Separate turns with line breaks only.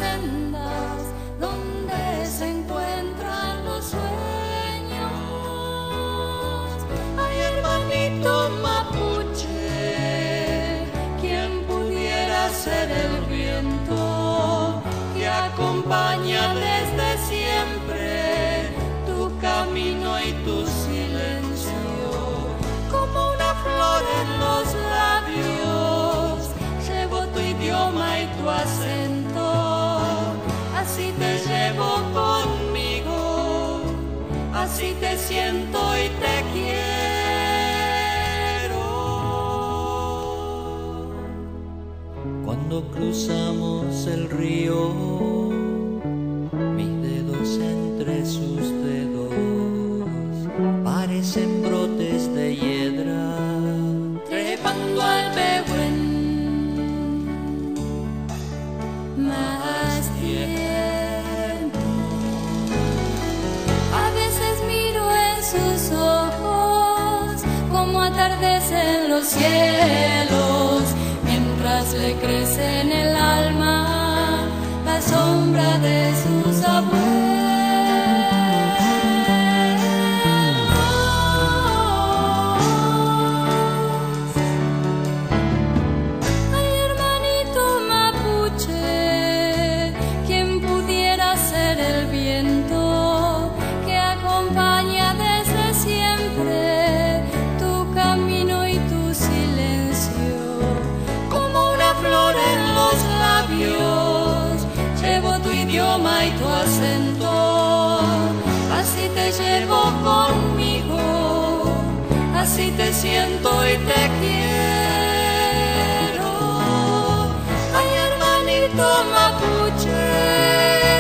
sendas donde se encuentran los sueños. Ay, hermanito mapuche, ¿quién pudiera ser el viento que acompaña desde siempre tu camino y tu silencio? Como una flor en los labios, llevo tu idioma y tu acento, así te llevo conmigo, así te siento y te quiero.
Cuando cruzamos el río, mis dedos entre sus dedos parecen brotes de hiedra
Trepando al Pehuen, más tiempo. A veces miro en sus ojos como atardecen los cielos, mientras le crece en el alma la sombra de sus abuelos. Llevo tu idioma y tu acento, así te llevo conmigo, así te siento y te quiero. Ay, hermanito mapuche,